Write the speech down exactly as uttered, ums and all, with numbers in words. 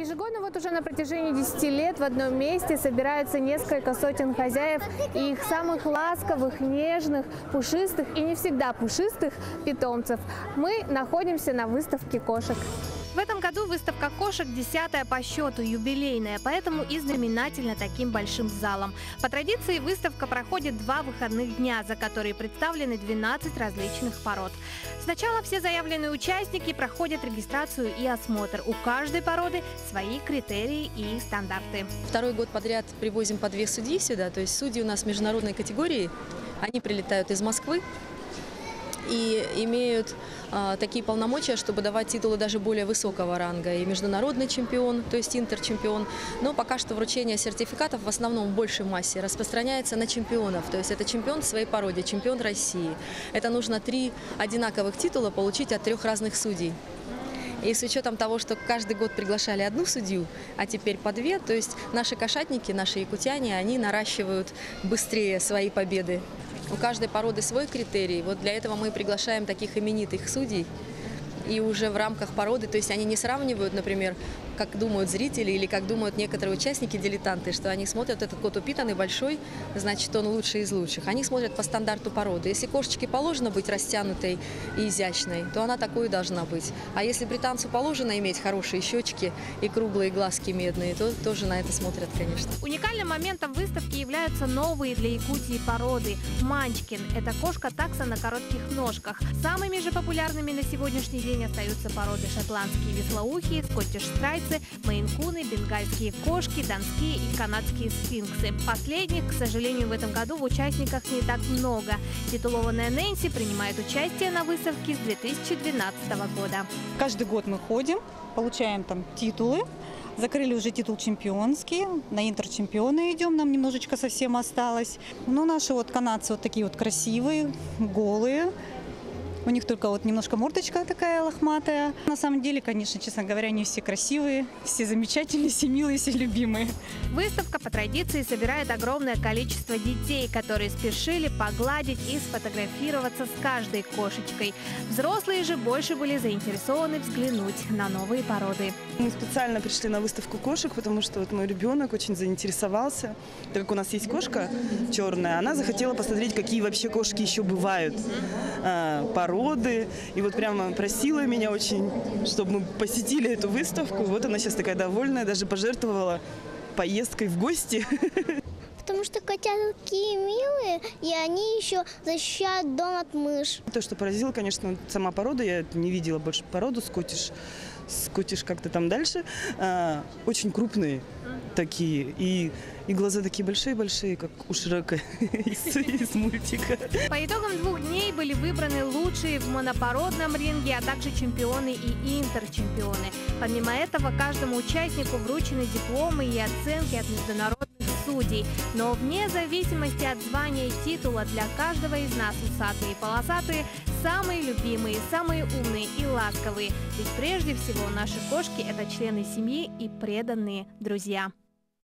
Ежегодно вот уже на протяжении десяти лет в одном месте собираются несколько сотен хозяев и их самых ласковых, нежных, пушистых и не всегда пушистых питомцев. Мы находимся на выставке кошек. В этом году выставка кошек десятая по счету, юбилейная, поэтому и знаменательна таким большим залом. По традиции выставка проходит два выходных дня, за которые представлены двенадцать различных пород. Сначала все заявленные участники проходят регистрацию и осмотр. У каждой породы свои критерии и стандарты. Второй год подряд привозим по две судьи сюда, то есть судьи у нас международной категории, они прилетают из Москвы и имеют а, такие полномочия, чтобы давать титулы даже более высокого ранга. И международный чемпион, то есть интерчемпион. Но пока что вручение сертификатов в основном в большей массе распространяется на чемпионов. То есть это чемпион в своей породе, чемпион России. Это нужно три одинаковых титула получить от трех разных судей. И с учетом того, что каждый год приглашали одну судью, а теперь по две, то есть наши кошатники, наши якутяне, они наращивают быстрее свои победы. У каждой породы свой критерий. Вот для этого мы приглашаем таких именитых судей. И уже в рамках породы, то есть они не сравнивают, например, как думают зрители или как думают некоторые участники, дилетанты, что они смотрят, этот кот упитанный, большой, значит, он лучший из лучших. Они смотрят по стандарту породы. Если кошечке положено быть растянутой и изящной, то она такой и должна быть. А если британцу положено иметь хорошие щечки и круглые глазки медные, то тоже на это смотрят, конечно. Уникальным моментом выставки являются новые для Якутии породы. Манчкин – это кошка-такса на коротких ножках. Самыми же популярными на сегодняшний день остаются породы шотландские вислоухие, скоттиш-страйцы, мейн-куны, бенгальские кошки, донские и канадские сфинксы. Последних, к сожалению, в этом году в участниках не так много. Титулованная Нэнси принимает участие на выставке с две тысячи двенадцатого года. Каждый год мы ходим, получаем там титулы. Закрыли уже титул чемпионский, на интерчемпионы идем, нам немножечко совсем осталось. Но наши вот канадцы вот такие вот красивые, голые. У них только вот немножко мордочка такая лохматая. На самом деле, конечно, честно говоря, они все красивые, все замечательные, все милые, все любимые. Выставка по традиции собирает огромное количество детей, которые спешили погладить и сфотографироваться с каждой кошечкой. Взрослые же больше были заинтересованы взглянуть на новые породы. Мы специально пришли на выставку кошек, потому что вот мой ребенок очень заинтересовался. Так как у нас есть кошка черная, она захотела посмотреть, какие вообще кошки еще бывают. Породы. И вот прямо просила меня очень, чтобы мы посетили эту выставку. Вот она сейчас такая довольная, даже пожертвовала поездкой в гости. Потому что котята такие милые, и они еще защищают дом от мышь. То, что поразило, конечно, сама порода, я не видела больше породу, скотиш, скотиш как-то там дальше. А, очень крупные такие, и, и глаза такие большие-большие, как у Шрека из, из мультика. По итогам двух дней были выбраны лучшие в монопородном ринге, а также чемпионы и интерчемпионы. Помимо этого, каждому участнику вручены дипломы и оценки от международных судей. Но вне зависимости от звания и титула для каждого из нас усатые и полосатые самые любимые, самые умные и ласковые. Ведь прежде всего наши кошки – это члены семьи и преданные друзья.